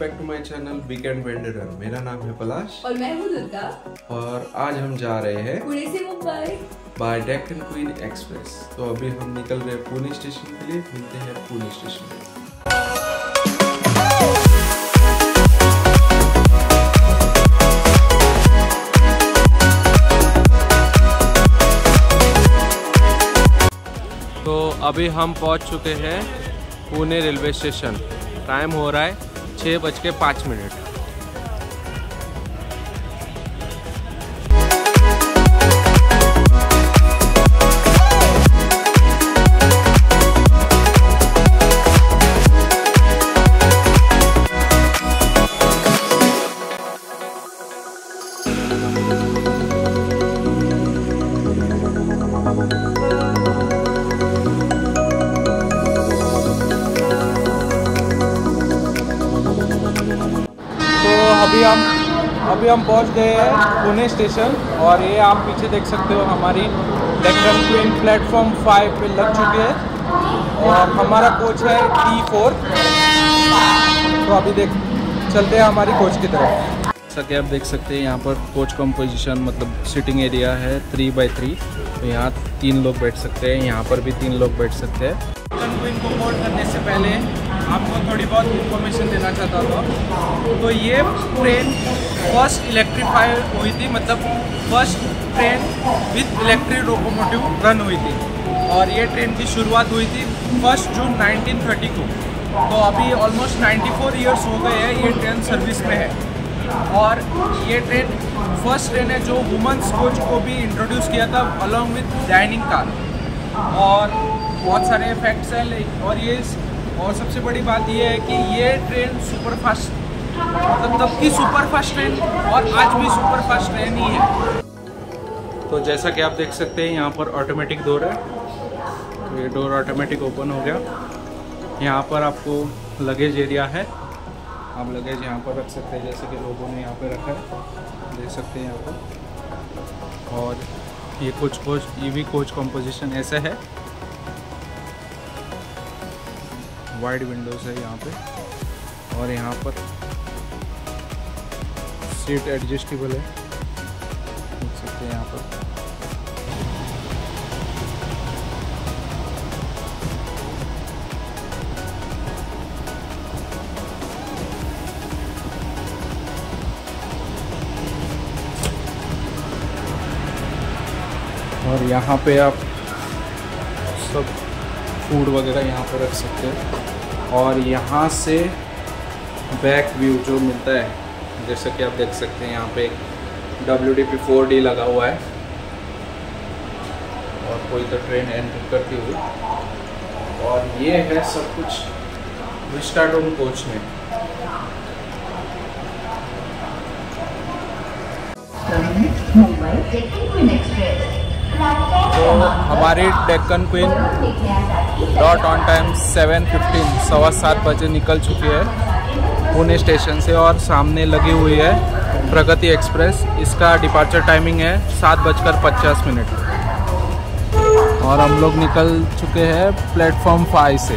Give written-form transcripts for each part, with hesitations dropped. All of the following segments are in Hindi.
Back to my channel weekend vendor. मेरा नाम है पलाश और मैं हूँ दुर्गा और आज हम जा रहे हैं पुणे से Mumbai by Deccan Queen Express. तो अभी हम निकल रहे हैं पुणे स्टेशन के लिए। मिलते हैं पुणे स्टेशन पे। तो अभी हम पहुंच चुके हैं पुणे रेलवे स्टेशन। टाइम हो रहा है 6:05। अभी हम पहुंच गए हैं पुणे स्टेशन और ये आप पीछे देख सकते हो हमारी डेक्कन क्वीन प्लेटफॉर्म 5 पे लग चुकी है और हमारा कोच है T4। तो अभी चलते हैं हमारी कोच की तरफ। जैसा कि आप देख सकते हैं यहाँ पर कोच कंपोजिशन मतलब सिटिंग एरिया है 3x3। तो यहाँ 3 लोग बैठ सकते हैं, यहाँ पर भी 3 लोग बैठ सकते हैं। डेक्कन क्वीन को बोर्ड करने से पहले आपको थोड़ी बहुत इंफॉर्मेशन देना चाहता था। तो ये ट्रेन फर्स्ट इलेक्ट्रीफाई हुई थी, मतलब first train with electric locomotive run हुई थी और ये ट्रेन की शुरुआत हुई थी 1 जून 1930 को। तो अभी ऑलमोस्ट 94 ईयर्स हो गए हैं ये ट्रेन सर्विस में है। और ये ट्रेन फर्स्ट ट्रेन है जो वुमेंस कोच को भी इंट्रोड्यूस किया था अलॉन्ग विद डाइनिंग कार। और बहुत सारे इफेक्ट्स हैं और सबसे बड़ी बात यह है कि ये ट्रेन सुपर फास्ट, मतलब तब की सुपर फास्ट ट्रेन और आज भी सुपर फास्ट ट्रेन ही है। तो जैसा कि आप देख सकते हैं यहाँ पर ऑटोमेटिक डोर है। तो ये डोर ऑटोमेटिक ओपन हो गया। यहाँ पर आपको लगेज एरिया है, आप लगेज यहाँ पर रख सकते हैं जैसे कि लोगों ने यहाँ पे रखा है, देख सकते हैं यहाँ पर। और ये कोच ईवी कोच कंपोजिशन ऐसे है। वाइड विंडोज़ है यहाँ पे और यहाँ पर सीट एडजस्टेबल है, देख सकते हैं यहाँ पर। और यहाँ पे आप सब फूड वगैरह यहाँ पर रख सकते हैं। और यहाँ से बैक व्यू जो मिलता है जैसा कि आप देख सकते हैं यहाँ पे WDP 4D लगा हुआ है और कोई तो ट्रेन एंटर करती हुई। और ये है सब कुछ विस्टाडोम कोच में। तो हमारी Deccan Queen dot on time 7:15 7:15 बजे निकल चुकी है पुणे स्टेशन से और सामने लगी हुई है प्रगति एक्सप्रेस। इसका डिपार्चर टाइमिंग है 7:50 और हम लोग निकल चुके हैं प्लेटफॉर्म 5 से।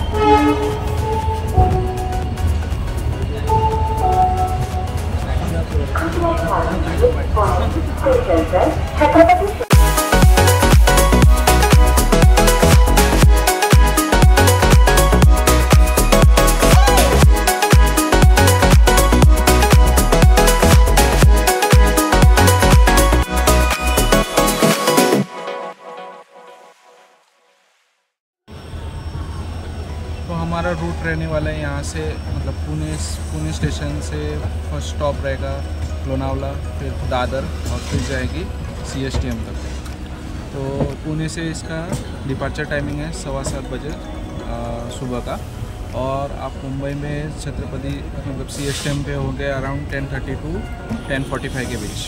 तो हमारा रूट रहने वाला है यहाँ से, मतलब पुणे स्टेशन से फर्स्ट स्टॉप रहेगा लोनावला, फिर दादर और फिर जाएगी CSTM तक। तो पुणे से इसका डिपार्चर टाइमिंग है 7:15 बजे सुबह का। और आप मुंबई में छत्रपति मतलब CSTM पे होंगे अराउंड 10:30 to 10:45 के बीच।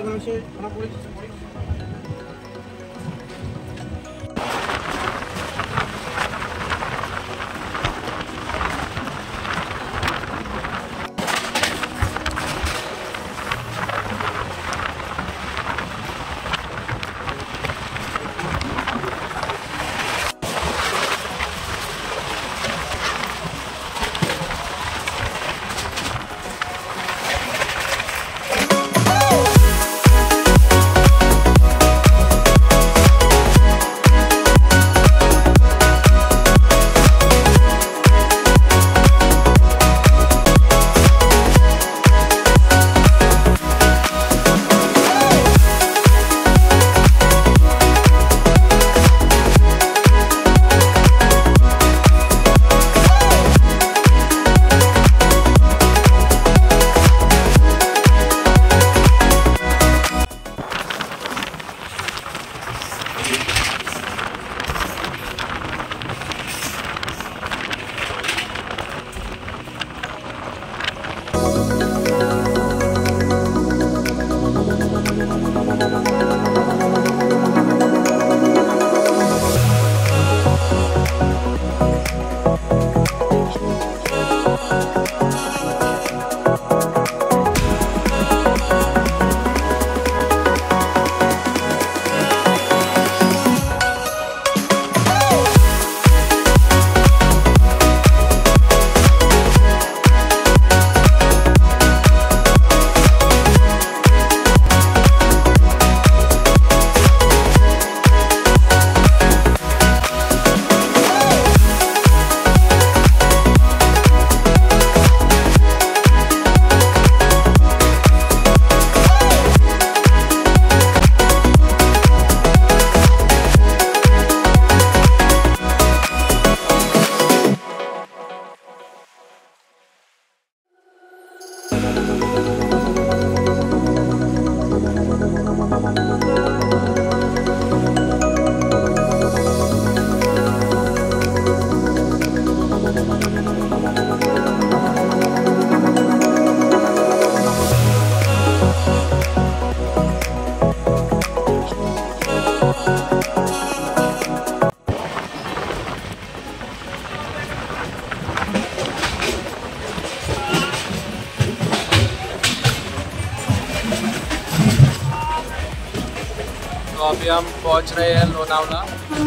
तो अभी हम पहुंच रहे हैं लोनावला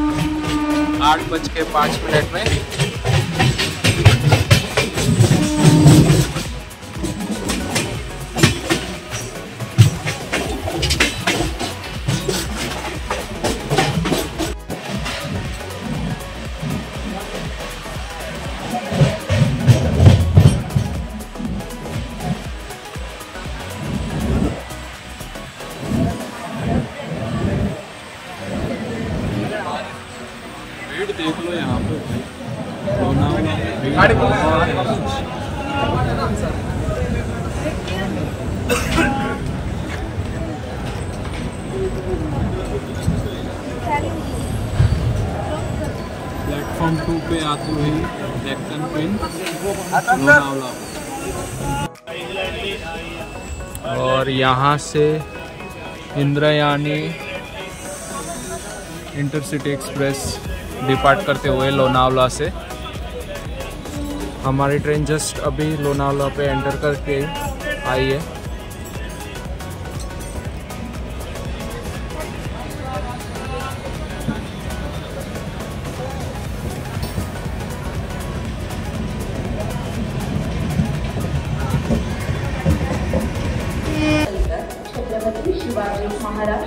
8:05 में। देख लो यहाँ पे लोनावला प्लेटफॉर्म 2 पे आती हुई डेक्कन क्वीन लोनावला। और यहाँ से इंद्रायणी इंटरसिटी एक्सप्रेस डिपार्ट करते हुए लोनावला से। हमारी ट्रेन जस्ट अभी लोनावला पे एंटर करके आई है। छत्रपति शिवाजी महाराज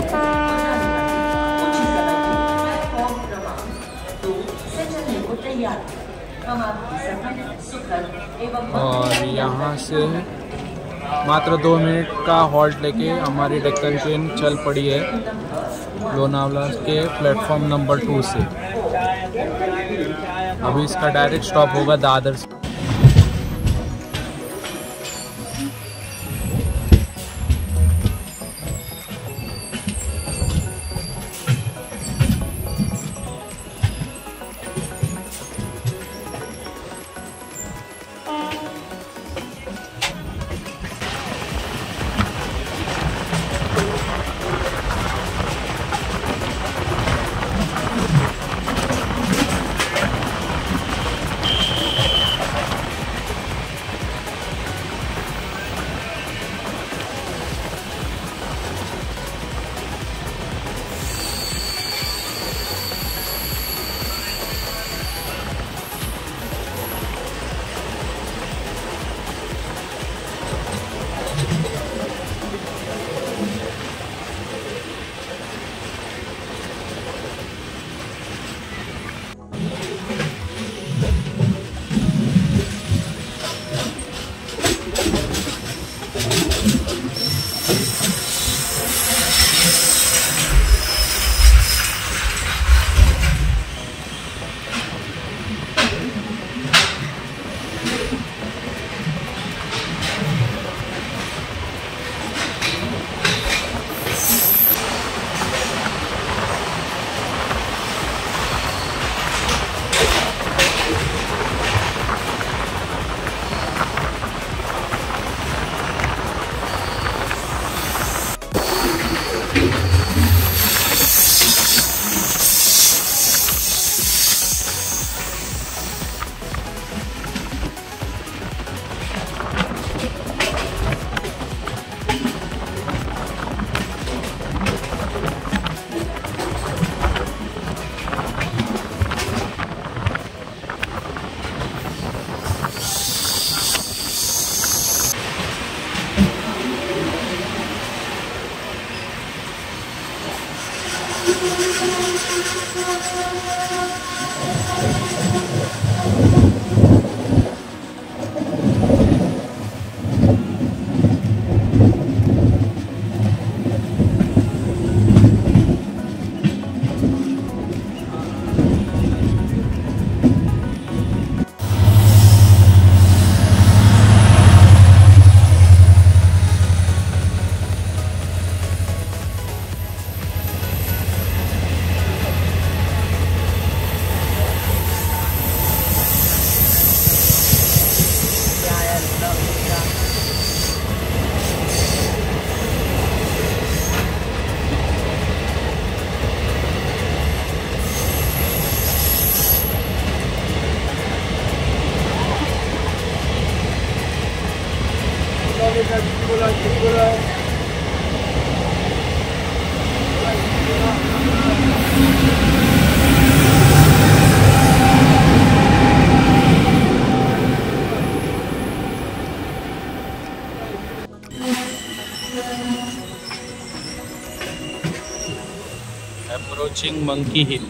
और यहाँ से मात्र 2 मिनट का हॉल्ट लेके हमारी डेक्कन ट्रेन चल पड़ी है लोनावला के प्लेटफॉर्म नंबर 2 से। अभी इसका डायरेक्ट स्टॉप होगा दादर से। Approaching Monkey Hill.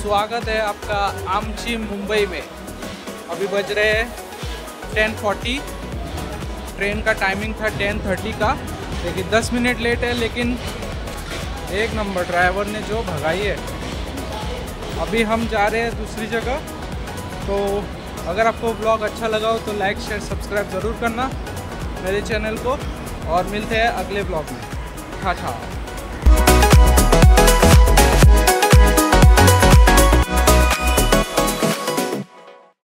स्वागत है आपका आमची मुंबई में। अभी बज रहे हैं 10:40। ट्रेन का टाइमिंग था 10:30 का, लेकिन 10 मिनट लेट है, लेकिन एक नंबर ड्राइवर ने जो भगाई है। अभी हम जा रहे हैं दूसरी जगह। तो अगर आपको ब्लॉग अच्छा लगा हो तो लाइक शेयर सब्सक्राइब ज़रूर करना मेरे चैनल को, और मिलते हैं अगले ब्लॉग में। था